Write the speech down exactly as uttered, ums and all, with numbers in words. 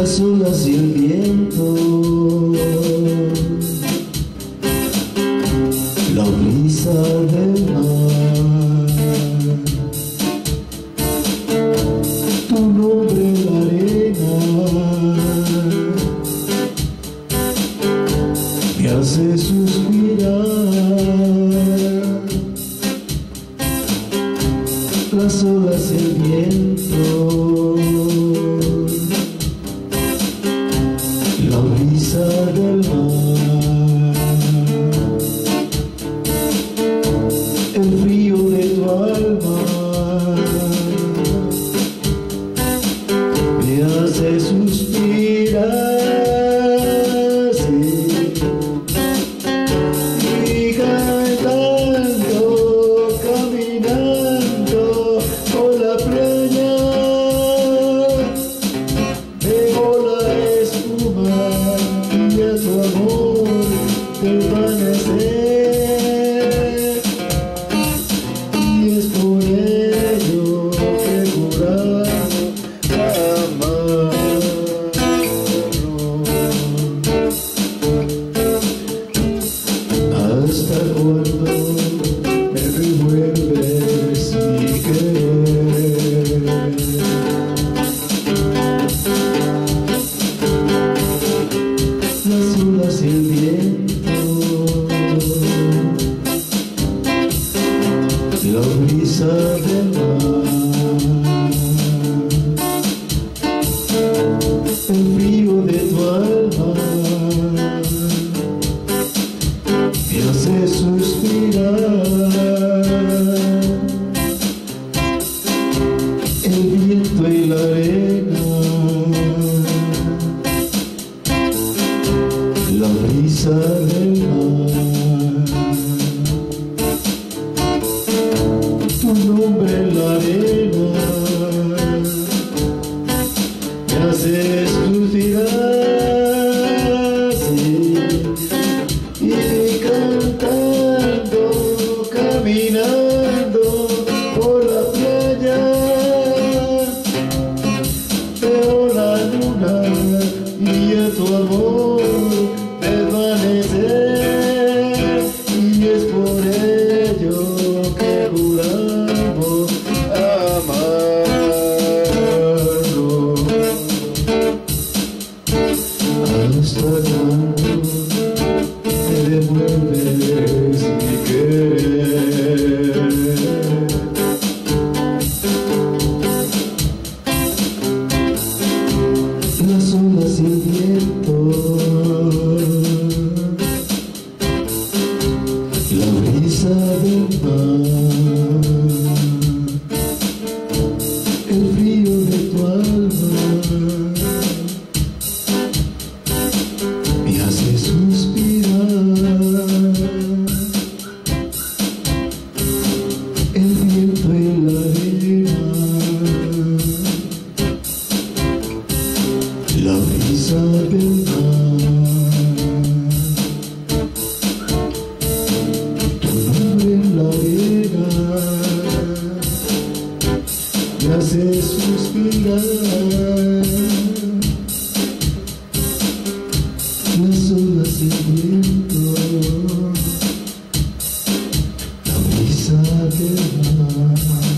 las olas y el viento, la brisa del mar, tu nombre en la arena me hace suspirar. Las olas y el viento, la brisa del mar, el frío de tu alma me hace suspirar, sí. Y cantando, caminando por la playa, veo la espuma y a tu amor desvanecer, y es por ello que juramos amarnos. ¿Hasta cuándo me revuelves mi querer? Las olas y el viento, la brisa del mar, el frío de tu alma me hace suspirar. El viento y la arena, la brisa del mar, tu nombre en la arena me hace suspirar, sí. Y cantando, caminando por la playa, veo la luna y a tu amor desvanecer, y es por ello que juramos amarnos. ¿Hasta cuándo me devuelves mi querer? Las olas y el viento, la brisa del mar, el frío de tu alma me hace suspirar. El viento y la arena, la brisa del mar, tu nombre en la arena me hace suspirar. Las olas y el viento, la brisa del mar.